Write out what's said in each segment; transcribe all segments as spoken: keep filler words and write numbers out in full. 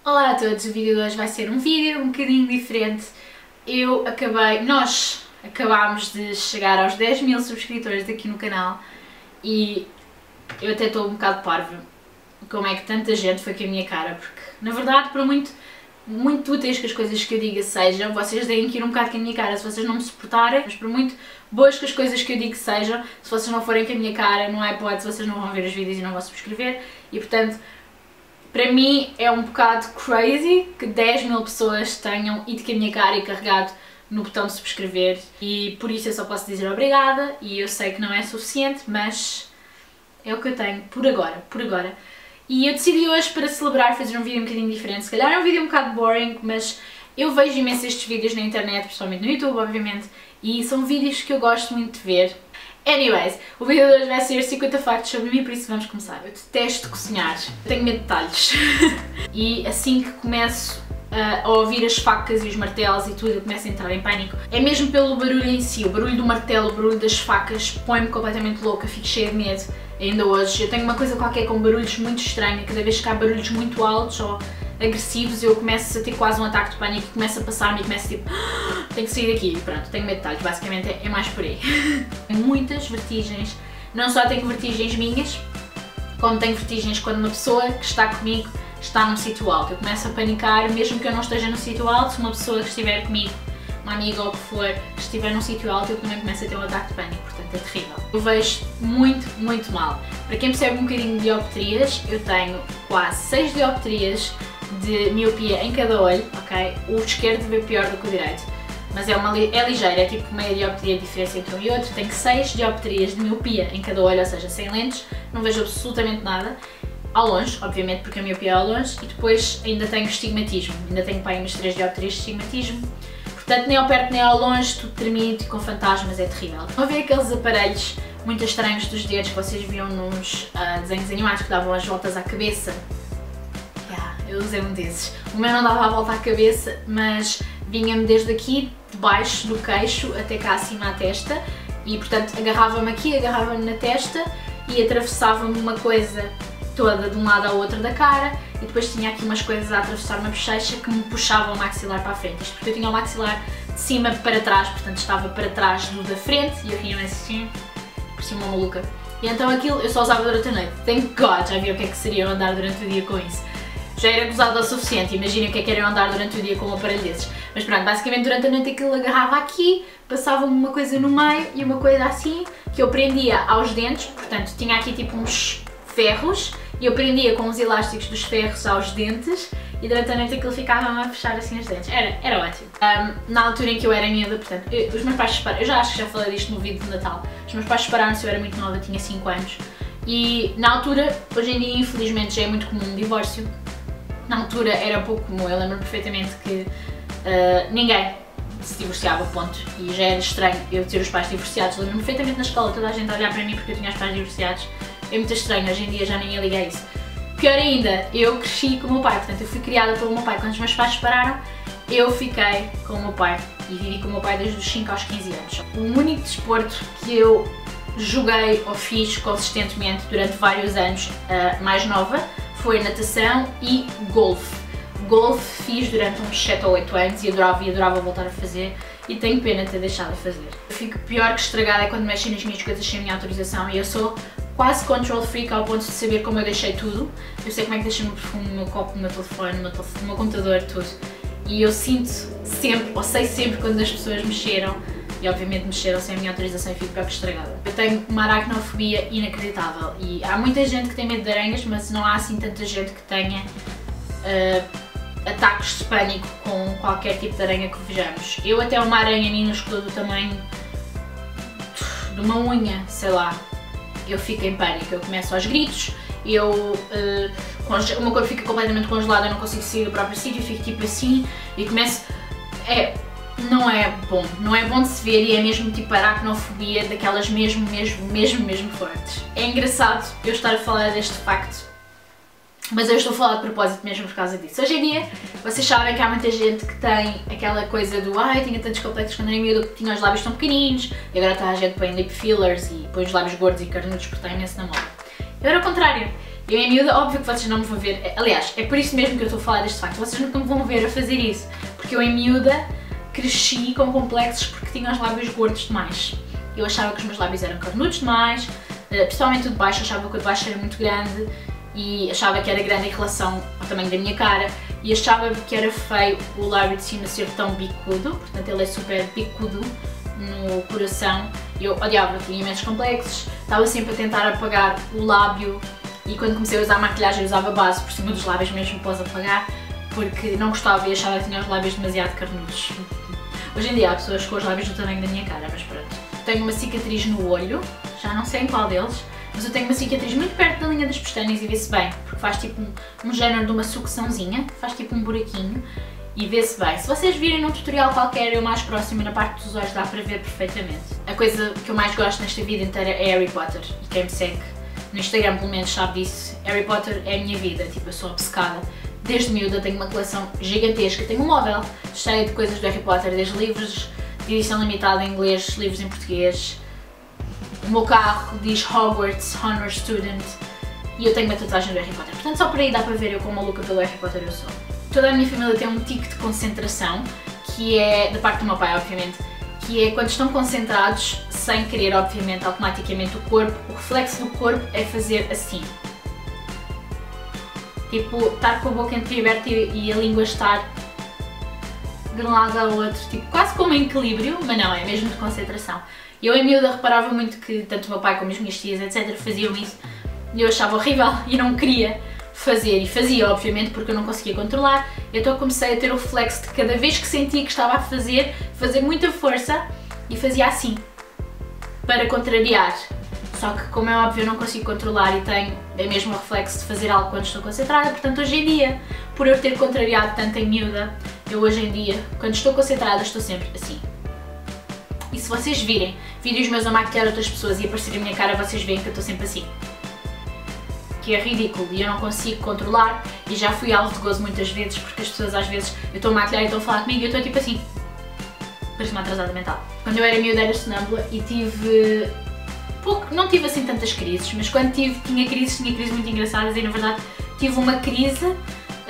Olá a todos, o vídeo de hoje vai ser um vídeo um bocadinho diferente. Eu acabei, nós acabámos de chegar aos dez mil subscritores aqui no canal e eu até estou um bocado parva como é que tanta gente foi com a minha cara, porque na verdade, por muito, muito úteis que as coisas que eu diga sejam, vocês têm que ir um bocado com a minha cara se vocês não me suportarem, mas por muito boas que as coisas que eu digo sejam, se vocês não forem com a minha cara, não há hipótese, vocês não vão ver os vídeos e não vão subscrever e portanto, para mim é um bocado crazy que dez mil pessoas tenham ido com a minha cara e carregado no botão de subscrever e por isso eu só posso dizer obrigada e eu sei que não é suficiente, mas é o que eu tenho por agora, por agora. E eu decidi hoje para celebrar fazer um vídeo um bocadinho diferente, se calhar é um vídeo um bocado boring, mas eu vejo imenso estes vídeos na internet, principalmente no YouTube, obviamente, e são vídeos que eu gosto muito de ver. Anyways, o vídeo de hoje vai ser cinquenta factos sobre mim, por isso vamos começar. Eu detesto cozinhar, eu tenho medo de detalhes. E assim que começo uh, a ouvir as facas e os martelos e tudo, eu começo a entrar em pânico. É mesmo pelo barulho em si, o barulho do martelo, o barulho das facas, põe-me completamente louca, fico cheia de medo. Ainda hoje, eu tenho uma coisa qualquer com barulhos muito estranhos, cada vez que há barulhos muito altos ou agressivos, eu começo a ter quase um ataque de pânico e começo a passar-me e começo tipo, ah, tenho que sair daqui, pronto, tenho medo de detalhes, basicamente é, é mais por aí. Muitas vertigens, não só tenho vertigens minhas, como tenho vertigens quando uma pessoa que está comigo está num sítio alto. Eu começo a panicar, mesmo que eu não esteja no sítio alto, se uma pessoa que estiver comigo, uma amiga ou o que for, que estiver num sítio alto, eu também começo a ter um ataque de pânico, portanto é terrível. Eu vejo muito, muito mal. Para quem percebe um bocadinho de dioptrias, eu tenho quase seis dioptrias de miopia em cada olho, ok? O esquerdo vê pior do que o direito, mas é, uma, é ligeira, é tipo meia dioptria de diferença entre um e outro. Tenho seis dioptrias de miopia em cada olho, ou seja, sem lentes, não vejo absolutamente nada. Ao longe, obviamente, porque a miopia é ao longe, e depois ainda tenho estigmatismo, ainda tenho para aí umas três dioptrias de estigmatismo. Portanto, nem ao perto nem ao longe, tudo tremido e com fantasmas, é terrível. Estão a ver aqueles aparelhos muito estranhos dos dedos que vocês viam nos uh, desenhos animados que davam as voltas à cabeça? Yeah, eu usei um desses. O meu não dava a volta à cabeça, mas vinha-me desde aqui, de baixo do queixo, até cá acima à testa e, portanto, agarrava-me aqui, agarrava-me na testa e atravessava-me uma coisa toda de um lado ao outro da cara e depois tinha aqui umas coisas a atravessar uma bochecha que me puxavam o maxilar para a frente. Isto porque eu tinha o maxilar de cima para trás, portanto estava para trás do da frente e eu ria-me assim, parecia uma maluca. E então aquilo eu só usava durante a noite. Thank God, já vi o que é que seria eu andar durante o dia com isso. Já era gozado o suficiente, imaginem o que é que era eu andar durante o dia com um aparelho desses. Mas pronto, basicamente durante a noite aquilo agarrava aqui, passava-me uma coisa no meio e uma coisa assim, que eu prendia aos dentes, portanto tinha aqui tipo uns ferros, e eu prendia com os elásticos dos ferros aos dentes e durante a noite aquilo ficava-me a fechar assim os dentes. Era, era ótimo. Um, na altura em que eu era miúda, portanto, eu, os meus pais separaram, eu já acho que já falei disto no vídeo de Natal, os meus pais separaram-se, eu era muito nova, tinha cinco anos, e na altura, hoje em dia infelizmente já é muito comum um divórcio, na altura era pouco comum, eu lembro perfeitamente que uh, ninguém se divorciava, ponto, e já era estranho eu ter os pais divorciados, lembro-me perfeitamente na escola, toda a gente a olhar para mim porque eu tinha os pais divorciados. É muito estranho, hoje em dia já nem ia ligar isso. Pior ainda, eu cresci com o meu pai, portanto eu fui criada pelo meu pai. Quando os meus pais separaram, eu fiquei com o meu pai e vivi com o meu pai desde os cinco aos quinze anos. O único desporto que eu joguei ou fiz consistentemente durante vários anos, uh, mais nova, foi natação e golfe. Golfe fiz durante uns sete ou oito anos e adorava e adorava voltar a fazer e tenho pena de ter deixado de fazer. Eu fico pior que estragada é quando mexem nas minhas coisas sem a minha autorização e eu sou quase control freak ao ponto de saber como eu deixei tudo. Eu sei como é que deixei o meu perfume, o meu copo, o meu telefone, o meu, telefone, o meu computador, tudo. E eu sinto sempre, ou sei sempre quando as pessoas mexeram, e obviamente mexeram sem a minha autorização e fico pior que estragada. Eu tenho uma aracnofobia inacreditável e há muita gente que tem medo de aranhas, mas não há assim tanta gente que tenha uh, ataques de pânico com qualquer tipo de aranha que vejamos. Eu até uma aranha minúscula do tamanho de uma unha, sei lá, eu fico em pânico, eu começo aos gritos, eu, uh, uma coisa fica completamente congelada, eu não consigo sair do próprio sítio, fico tipo assim e começo, é, não é bom, não é bom de se ver e é mesmo tipo aracnofobia daquelas mesmo, mesmo, mesmo, mesmo fortes. É engraçado eu estar a falar deste facto, mas eu estou a falar de propósito mesmo por causa disso. Hoje em dia, vocês sabem que há muita gente que tem aquela coisa do ai, tinha tantos complexos quando era miúdo, que tinha os lábios tão pequeninos, e agora toda a gente põe lip fillers e põe os lábios gordos e carnudos porque está imenso na moda. Eu era o contrário. Eu em miúda, óbvio que vocês não me vão ver, aliás, é por isso mesmo que eu estou a falar deste facto, vocês nunca me vão ver a fazer isso, porque eu em miúda cresci com complexos porque tinha os lábios gordos demais. Eu achava que os meus lábios eram carnudos demais, principalmente o de baixo, achava que o de baixo era muito grande e achava que era grande em relação ao tamanho da minha cara e achava que era feio o lábio de cima ser tão bicudo, portanto ele é super bicudo no coração. Eu odiava, tinha imensos complexos, estava sempre a tentar apagar o lábio e quando comecei a usar maquilhagem usava base por cima dos lábios mesmo após apagar porque não gostava e achava que tinha os lábios demasiado carnudos. Hoje em dia há pessoas com os lábios do tamanho da minha cara, mas pronto. Tenho uma cicatriz no olho, já não sei em qual deles, mas eu tenho uma cicatriz muito perto da linha das pestanas e vê-se bem, porque faz tipo um, um género de uma sucçãozinha, faz tipo um buraquinho e vê-se bem. Se vocês virem num tutorial qualquer, eu mais próximo na parte dos olhos dá para ver perfeitamente. A coisa que eu mais gosto nesta vida inteira é Harry Potter e quem me segue no Instagram pelo menos sabe disso. Harry Potter é a minha vida, tipo eu sou obcecada. Desde miúda tenho uma coleção gigantesca, tenho um móvel cheio de coisas do Harry Potter, desde livros de edição limitada em inglês, livros em português. O meu carro diz Hogwarts Honor Student e eu tenho uma tatuagem do Harry Potter. Portanto só por aí dá para ver eu quão maluca pelo Harry Potter eu sou. Toda a minha família tem um tique de concentração, que é, da parte do meu pai obviamente, que é quando estão concentrados, sem querer obviamente, automaticamente o corpo, o reflexo do corpo é fazer assim. Tipo, estar com a boca entreaberta e, e a língua estar de um lado ao outro, tipo, quase como em equilíbrio, mas não, é mesmo de concentração. Eu em miúda reparava muito que tanto o meu pai como as minhas tias, etcétera, faziam isso e eu achava horrível e não queria fazer, e fazia obviamente porque eu não conseguia controlar, então comecei a ter o reflexo de cada vez que sentia que estava a fazer, fazer muita força e fazia assim, para contrariar. Só que, como é óbvio, eu não consigo controlar e tenho é mesmo o reflexo de fazer algo quando estou concentrada, portanto hoje em dia, por eu ter contrariado tanto em miúda, eu hoje em dia, quando estou concentrada, estou sempre assim. E se vocês virem vídeos meus a maquilhar outras pessoas e aparecer a minha cara, vocês veem que eu estou sempre assim. Que é ridículo e eu não consigo controlar e já fui alvo de gozo muitas vezes porque as pessoas às vezes, eu estou a maquilhar e estão a falar comigo e eu estou tipo assim, parece uma atrasada mental. Quando eu era miúda era sonâmbula e tive... Pouco, não tive assim tantas crises, mas quando tive, tinha crises, tinha crises muito engraçadas e na verdade tive uma crise, uh,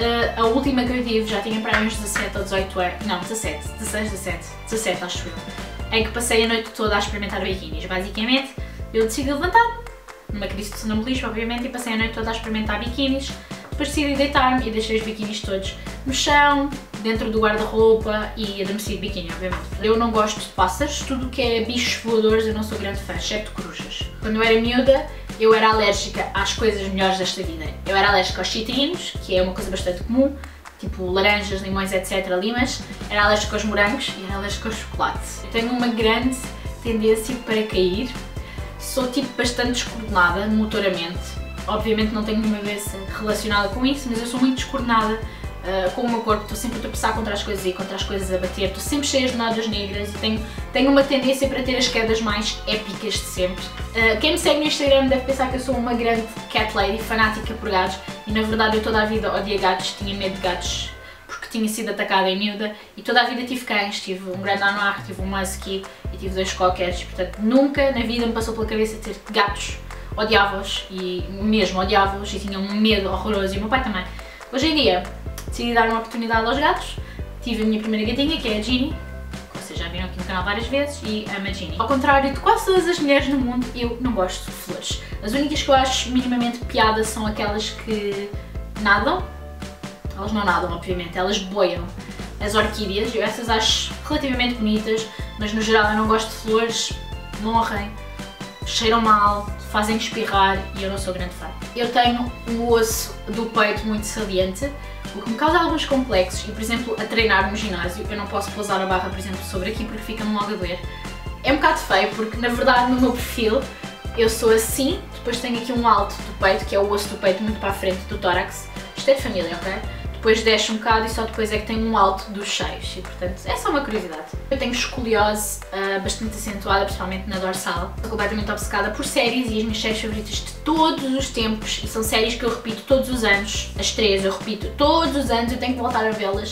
a última que eu tive, já tinha para aí uns dezassete ou dezoito anos, não, dezassete, dezasseis, dezassete, dezassete acho eu, em que passei a noite toda a experimentar biquinis. Basicamente, eu decidi levantar, numa crise de sonambulismo obviamente, e passei a noite toda a experimentar biquinis, depois decidi deitar-me e deixei os biquinis todos no chão, dentro do guarda-roupa e adormeci de biquíni, obviamente. Eu não gosto de pássaros, tudo o que é bichos voadores eu não sou grande fã, exceto corujas. Quando eu era miúda, eu era alérgica às coisas melhores desta vida. Eu era alérgica aos citrinos, que é uma coisa bastante comum, tipo laranjas, limões, etcétera, limas. Era alérgica aos morangos e era alérgica ao chocolate. Eu tenho uma grande tendência para cair, sou tipo bastante descoordenada motoramente. Obviamente não tenho nenhuma doença relacionada com isso, mas eu sou muito descoordenada uh, com o meu corpo, estou sempre a tropeçar contra as coisas e contra as coisas a bater, estou sempre cheia de nódoas negras e tenho, tenho uma tendência para ter as quedas mais épicas de sempre. Uh, quem me segue no Instagram deve pensar que eu sou uma grande cat lady, fanática por gatos, e na verdade eu toda a vida odiei gatos, tinha medo de gatos porque tinha sido atacada em miúda e toda a vida tive cães, tive um Grand Danois, tive um Husky e tive dois cockers, portanto nunca na vida me passou pela cabeça ter gatos. Odiava-os e mesmo odiava-os e tinha um medo horroroso e o meu pai também. Hoje em dia decidi dar uma oportunidade aos gatos, tive a minha primeira gatinha que é a Ginny, que vocês já viram aqui no canal várias vezes, e amo a Ginny. Ao contrário de quase todas as mulheres no mundo, eu não gosto de flores. As únicas que eu acho minimamente piada são aquelas que nadam, elas não nadam obviamente, elas boiam. As orquídeas, eu essas acho relativamente bonitas, mas no geral eu não gosto de flores, morrem, cheiram mal, fazem espirrar e eu não sou grande fã. Eu tenho um osso do peito muito saliente, o que me causa alguns complexos e, por exemplo, a treinar no ginásio, eu não posso pousar a barra, por exemplo, sobre aqui porque fica-me logo a doer. É um bocado feio porque, na verdade, no meu perfil, eu sou assim, depois tenho aqui um alto do peito, que é o osso do peito muito para a frente do tórax. Isto é de família, ok? Depois desce um bocado e só depois é que tem um alto dos seios e, portanto, é só uma curiosidade. Eu tenho escoliose uh, bastante acentuada, principalmente na dorsal. Estou completamente obcecada por séries e as minhas séries favoritas de todos os tempos, e são séries que eu repito todos os anos, as três eu repito todos os anos, eu tenho que voltar a vê-las,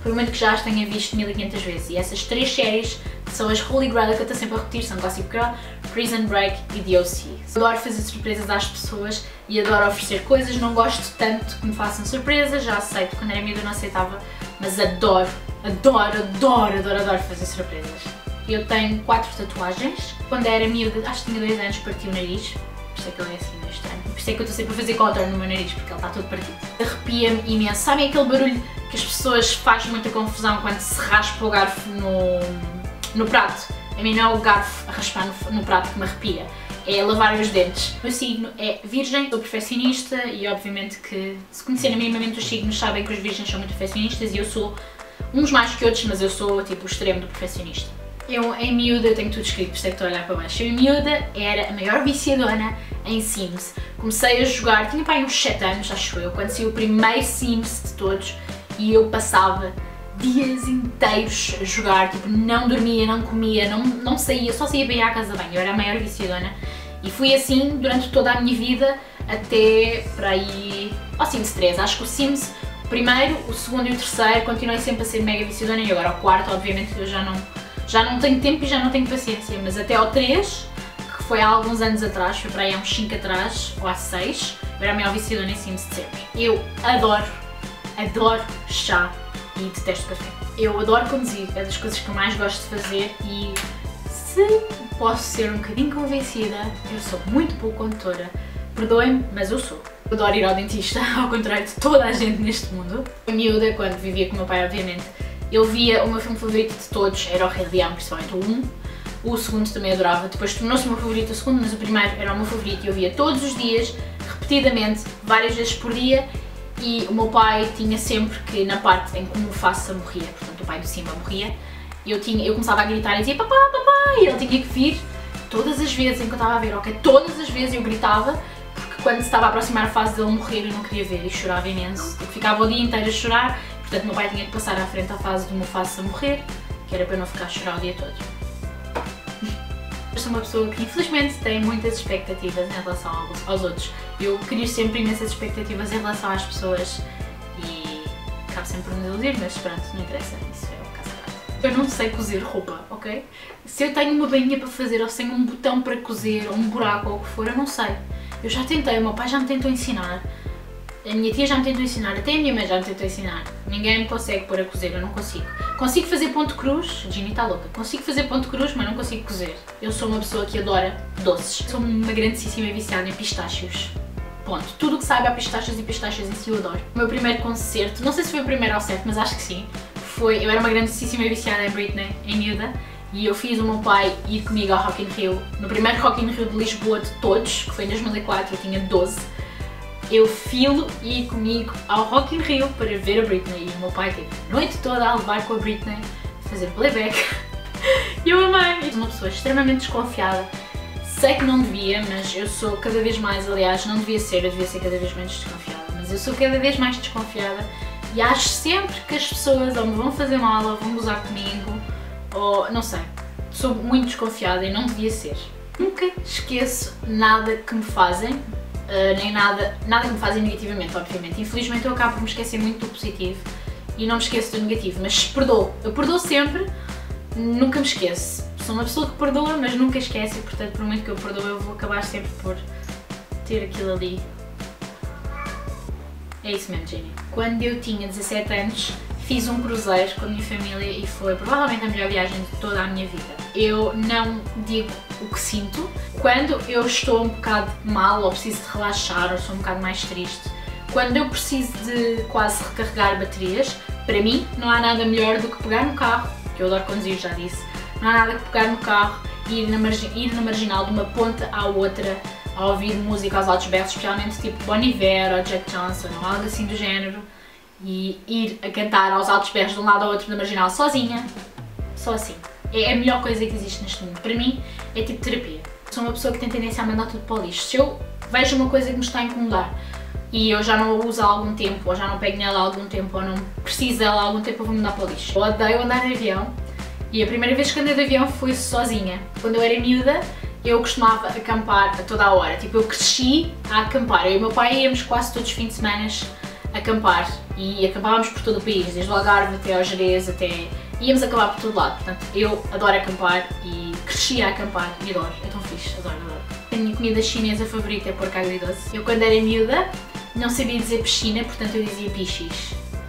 por muito que já as tenha visto mil e quinhentas vezes. E essas três séries são as Holy Grail que eu estou sempre a repetir, são Gossip Girl, Prison Break e The O C. Adoro fazer surpresas às pessoas e adoro oferecer coisas, não gosto tanto que me façam surpresas, já aceito, quando era miúda não aceitava, mas adoro, adoro, adoro, adoro, adoro fazer surpresas. Eu tenho quatro tatuagens, quando era miúda, acho que tinha dois anos, parti o nariz, por isso é que ele é assim meio estranho, por isso é que eu estou sempre a fazer contorno no meu nariz, porque ele está todo partido. Arrepia-me imenso, sabem aquele barulho que as pessoas fazem muita confusão quando se raspa o garfo no, no prato? A mim não é o garfo a raspar no, no prato que me arrepia, é lavar os dentes. O meu signo é virgem, sou perfeccionista e obviamente que se conhecerem minimamente os signos sabem que os virgens são muito perfeccionistas e eu sou uns mais que outros, mas eu sou tipo o extremo do perfeccionista. Eu em miúda, eu tenho tudo escrito, por isso é que estou a olhar para baixo, eu em miúda era a maior viciadona em Sims. Comecei a jogar, tinha pai uns sete anos, acho eu, quando saiu o primeiro Sims de todos e eu passava dias inteiros a jogar, tipo, não dormia, não comia, não, não saía, só saía para ir à casa de banho, eu era a maior viciadona e fui assim durante toda a minha vida até para aí ao Sims três, acho que o Sims, o primeiro, o segundo e o terceiro, continuei sempre a ser mega viciadona e agora o quarto, obviamente, eu já não, já não tenho tempo e já não tenho paciência, mas até ao três, que foi há alguns anos atrás, foi para aí há uns cinco atrás, ou há seis, eu era a maior viciadona em Sims de sempre. Eu adoro, adoro chá e detesto café. Eu adoro conduzir, é das coisas que eu mais gosto de fazer e se posso ser um bocadinho convencida, eu sou muito boa condutora. Perdoem-me, mas eu sou. Eu adoro ir ao dentista, ao contrário de toda a gente neste mundo. A miúda, quando vivia com o meu pai, obviamente, eu via o meu filme favorito de todos, era o Rei Leão, principalmente o um. O segundo também adorava, depois tornou-se o meu favorito o segundo, mas o primeiro era o meu favorito e eu via todos os dias, repetidamente, várias vezes por dia. E o meu pai tinha sempre que, na parte em que o Mufasa morria, portanto o pai do Simba morria, eu, tinha, eu começava a gritar e dizia papá, papá, e ele tinha que vir todas as vezes em que eu estava a ver, ok? Todas as vezes eu gritava, porque quando se estava a aproximar a fase dele morrer eu não queria ver e chorava imenso, eu ficava o dia inteiro a chorar, portanto o meu pai tinha que passar à frente à fase do Mufasa morrer, que era para eu não ficar a chorar o dia todo. Eu sou uma pessoa que infelizmente tem muitas expectativas em relação aos, aos outros. Eu crio sempre imensas expectativas em relação às pessoas e acabo sempre por me iludir, mas pronto, não interessa, isso é o caso prático. Eu não sei cozer roupa, ok? Se eu tenho uma bainha para fazer ou se tenho um botão para cozer ou um buraco ou o que for, eu não sei. Eu já tentei, o meu pai já me tentou ensinar, a minha tia já me tentou ensinar, até a minha mãe já me tentou ensinar. Ninguém me consegue pôr a cozer, eu não consigo. Consigo fazer ponto cruz, Ginny está louca, consigo fazer ponto cruz, mas não consigo cozer. Eu sou uma pessoa que adora doces. Sou uma grandíssima viciada em pistácios. Ponto. Tudo o que saiba a pistácios e pistácios em si eu adoro. O meu primeiro concerto, não sei se foi o primeiro ao certo, mas acho que sim, foi, eu era uma grandíssima viciada em Britney, em miúda, e eu fiz o meu pai ir comigo ao Rock in Rio, no primeiro Rock in Rio de Lisboa de todos, que foi em dois mil e quatro, eu tinha doze. Eu filo e ir comigo ao Rock in Rio para ver a Britney e o meu pai teve a noite toda a levar com a Britney, a fazer playback e eu amei. Eu sou uma pessoa extremamente desconfiada, sei que não devia, mas eu sou cada vez mais, aliás não devia ser, eu devia ser cada vez menos desconfiada, mas eu sou cada vez mais desconfiada e acho sempre que as pessoas ou me vão fazer mal ou vão gozar comigo ou não sei, sou muito desconfiada e não devia ser. Nunca esqueço nada que me fazem. Uh, nem nada, nada que me fazem negativamente, obviamente. Infelizmente eu acabo por me esquecer muito do positivo e não me esqueço do negativo, mas perdoo. Eu perdoo sempre, nunca me esqueço. Sou uma pessoa que perdoa, mas nunca esquece e, portanto, por muito que eu perdoo, eu vou acabar sempre por ter aquilo ali. É isso mesmo, Jenny. Quando eu tinha dezassete anos, fiz um cruzeiro com a minha família e foi provavelmente a melhor viagem de toda a minha vida. Eu não digo o que sinto. Quando eu estou um bocado mal ou preciso de relaxar ou estou um bocado mais triste, quando eu preciso de quase recarregar baterias, para mim não há nada melhor do que pegar no carro, que eu adoro conduzir, já disse, não há nada que pegar no carro e ir na, margi ir na marginal de uma ponta à outra a ouvir música aos altos berros, especialmente tipo Bon Iver ou Jack Johnson ou algo assim do género, e ir a cantar aos altos berros de um lado ao outro da marginal sozinha, só assim. É a melhor coisa que existe neste mundo. Para mim é tipo terapia. Sou uma pessoa que tem tendência a mandar tudo para o lixo. Se eu vejo uma coisa que me está a incomodar e eu já não a uso há algum tempo, ou já não pego nela há algum tempo, ou não preciso dela há algum tempo, eu vou mandar para o lixo. Eu odeio andar de avião e a primeira vez que andei de avião foi sozinha. Quando eu era miúda, eu costumava acampar a toda a hora. Tipo, eu cresci a acampar. Eu e o meu pai íamos quase todos os fins de semana acampar. e acabávamos por todo o país, desde o Algarve até ao Jerez, até... íamos acabar por todo lado. Portanto, eu adoro acampar e cresci a acampar e adoro, é tão fixe, adoro, adoro. A minha comida chinesa favorita é porco agridoce. Eu quando era miúda não sabia dizer piscina, portanto eu dizia pichis.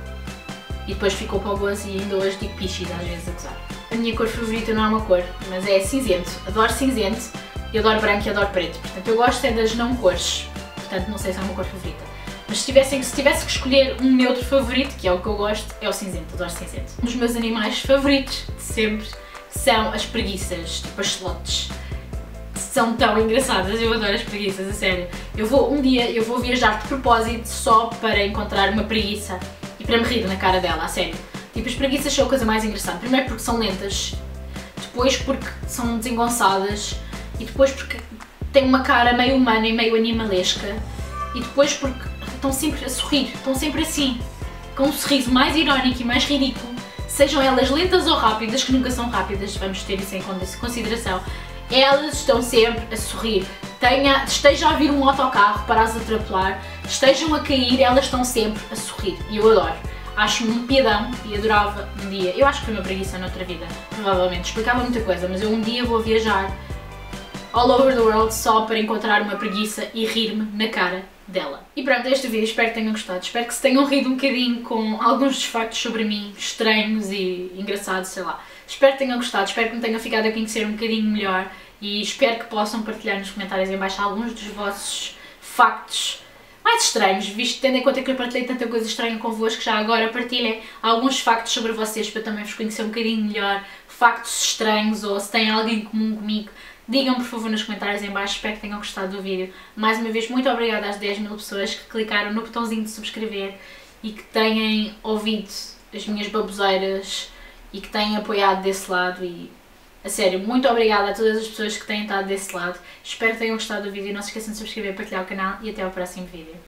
E depois ficou para o gozo e ainda hoje digo pichis às vezes a gozar. A minha cor favorita não é uma cor, mas é cinzento. Adoro cinzento, eu adoro branco e adoro preto. Portanto eu gosto é das não cores, portanto não sei se é uma cor favorita. Mas se tivesse, se tivesse que escolher um neutro favorito, que é o que eu gosto, é o cinzento, adoro cinzento. Um dos meus animais favoritos de sempre são as preguiças, tipo as sloths. São tão engraçadas, eu adoro as preguiças, a sério. Eu vou, um dia, eu vou viajar de propósito só para encontrar uma preguiça e para me rir na cara dela, a sério. Tipo, as preguiças são a coisa mais engraçada. Primeiro porque são lentas, depois porque são desengonçadas e depois porque têm uma cara meio humana e meio animalesca e depois porque estão sempre a sorrir, estão sempre assim, com um sorriso mais irónico e mais ridículo. Sejam elas lentas ou rápidas, que nunca são rápidas, vamos ter isso em consideração. Elas estão sempre a sorrir. Tenha, esteja a vir um autocarro para as atropelar, estejam a cair, elas estão sempre a sorrir. E eu adoro. Acho-me um piadão e adorava um dia. Eu acho que foi uma preguiça noutra vida, provavelmente. Explicava muita coisa, mas eu um dia vou viajar all over the world só para encontrar uma preguiça e rir-me na cara dela. E pronto, este vídeo, espero que tenham gostado. Espero que se tenham rido um bocadinho com alguns dos factos sobre mim, estranhos e engraçados, sei lá. Espero que tenham gostado, espero que me tenham ficado a conhecer um bocadinho melhor e espero que possam partilhar nos comentários em baixo alguns dos vossos factos mais estranhos, visto tendo em conta que eu partilhei tanta coisa estranha convosco, já agora partilhem alguns factos sobre vocês para também vos conhecer um bocadinho melhor, factos estranhos ou se têm alguém em comum comigo. Digam por favor nos comentários em baixo, espero que tenham gostado do vídeo. Mais uma vez, muito obrigada às dez mil pessoas que clicaram no botãozinho de subscrever e que têm ouvido as minhas baboseiras e que têm apoiado desse lado e, a sério, muito obrigada a todas as pessoas que têm estado desse lado. Espero que tenham gostado do vídeo, não se esqueçam de subscrever, partilhar o canal e até ao próximo vídeo.